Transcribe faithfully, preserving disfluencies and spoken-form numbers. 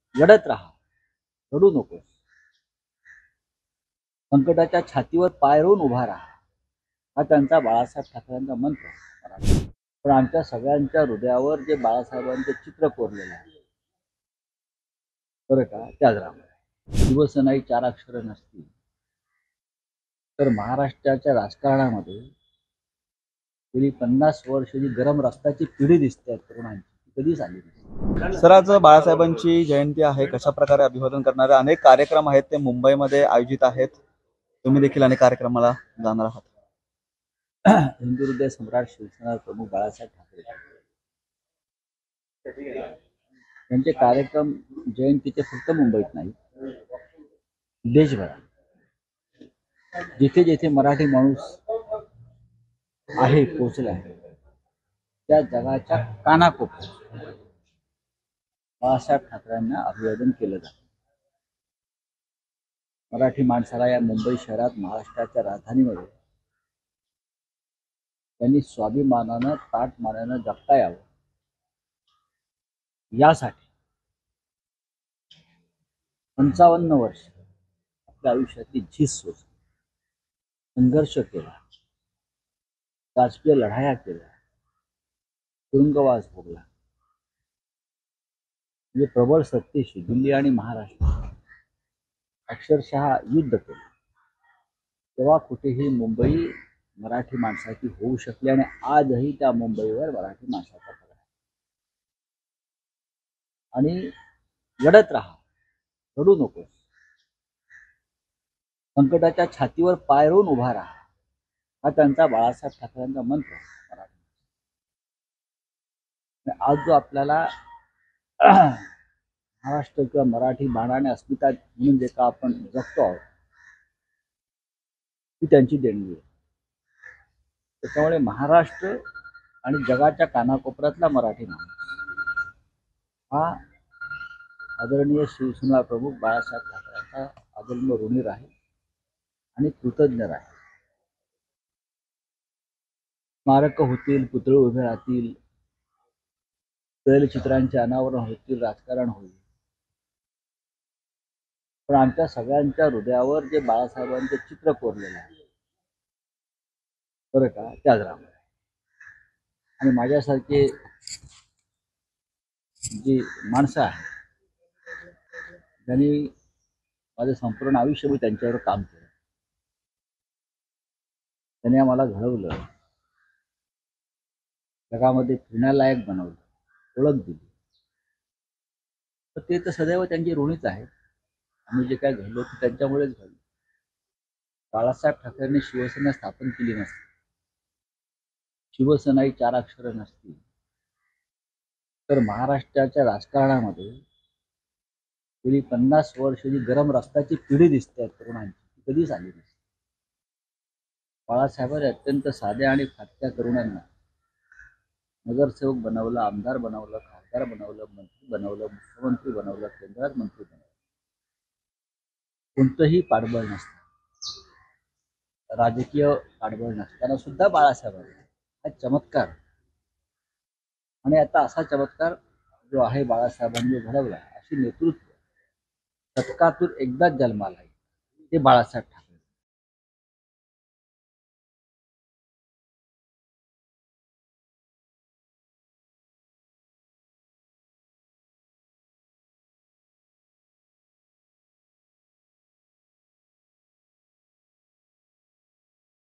लढत राहा, रडू नकोस. संकटाच्या छातीवर पाय रोवून उभा राहा, हा त्यांचा बाळासाहेब ठाकरेंचा मंत्र. पण आमच्या सगळ्यांच्या हृदयावर जे बाळासाहेबांचे चित्र कोरलेलं आहे बरं का, त्याच राम. शिवसेना ही चार अक्षर नसतील तर महाराष्ट्राच्या राजकारणामध्ये गेली पन्नास वर्ष जी गरम रक्ताची पिढी दिसते तरुणांची, कधीच आली नाही. सर, आज बाळासाहेबांची जयंती आहे. कशा प्रकारे अभिवादन करणारे अनेक कार्यक्रम आहेत ते मुंबईमध्ये आयोजित आहेत. तुम्ही देखील अनेक कार्यक्रमाला जाणार आहात. हिंदू हृदय सम्राट शिवसेना प्रमुख बाळासाहेब ठाकरे त्यांचे कार्यक्रम जयंतीचे फक्त मुंबईत नाही, देशभरात जिथे जिथे मराठी माणूस आहे, पोचला आहे, त्या जगाच्या कानाकोपऱ्यात बाळासाहेब ठाकरेंना अभिवादन केलं जातं. मराठी माणसाला या मुंबई शहरात, महाराष्ट्राच्या राजधानीमध्ये त्यांनी स्वाभिमानानं, ताटमानानं जगता यावं यासाठी पंचावन्न वर्ष आपल्या आयुष्यातली झीज सोसली, संघर्ष केला, राजकीय लढाया केल्या, तुरुंगवास भोगला. म्हणजे प्रबळ सत्तेशी दिल्ली आणि महाराष्ट्र अक्षरशः युद्ध केलं. तेव्हा कुठेही मुंबई मराठी माणसाची होऊ शकली आणि आजही त्या मुंबईवर मराठी माणसाचा पगड आहे. आणि लढत राहा, रडू नकोस. संकटाच्या छातीवर पाय रोवून उभा राहा, हा त्यांचा बाळासाहेब ठाकरेंचा मंत्र. आज जो आपल्याला महाराष्ट्र किंवा मराठी बाणाने अस्मिता म्हणून जे का आपण जगतो आहोत, ती त्यांची देणगी आहे. त्याच्यामुळे महाराष्ट्र आणि जगाच्या कानाकोपऱ्यातला मराठी माणूस हा आदरणीय शिवसेना प्रमुख बाळासाहेब ठाकरेंचा आदरणीय ऋणी राहील आणि कृतज्ञ राहील. स्मारक होतील, पुतळे उभे राहतील, तैलचित्रांचे अनावरण होतील, राजकारण होईल, पण आमच्या सगळ्यांच्या हृदयावर जे बाळासाहेबांचे चित्र कोरलेलं आहे बरं का, त्याच राम. आणि माझ्यासारखे जी माणसं आहेत त्यांनी माझं संपूर्ण आयुष्य मी त्यांच्यावर काम केलं. त्यांनी आम्हाला घडवलं, जगामध्ये फिरण्यालायक बनवलं, ओळख दिली. तर ते तर सदैव त्यांची ऋणीच आहेत. आम्ही जे काय घडलो ते त्यांच्यामुळेच घडलो. बाळासाहेब ठाकरेंनी शिवसेना स्थापन केली नसती, शिवसेना ही चार अक्षर नसतील तर महाराष्ट्राच्या राजकारणामध्ये गेली पन्नास वर्ष जी गरम रक्ताची पिढी दिसते तरुणांची, कधीच आली नसती. बाळासाहेबांनी अत्यंत साध्या आणि फाटक्या तरुणांना नगरसेवक बनवलं, आमदार बनवलं, खासदार बनवलं, मंत्री बनवलं, मुख्यमंत्री बनवलं, केंद्रात मंत्री बनवलं. कोणतंही पाठबळ नसतं, राजकीय पाठबळ नसताना सुद्धा बाळासाहेबांनी हा चमत्कार, आणि आता असा चमत्कार जो आहे बाळासाहेबांनी घडवला, अशी नेतृत्व शतकातून एकदाच जन्माला आहे, ते बाळासाहेब ठाकरे.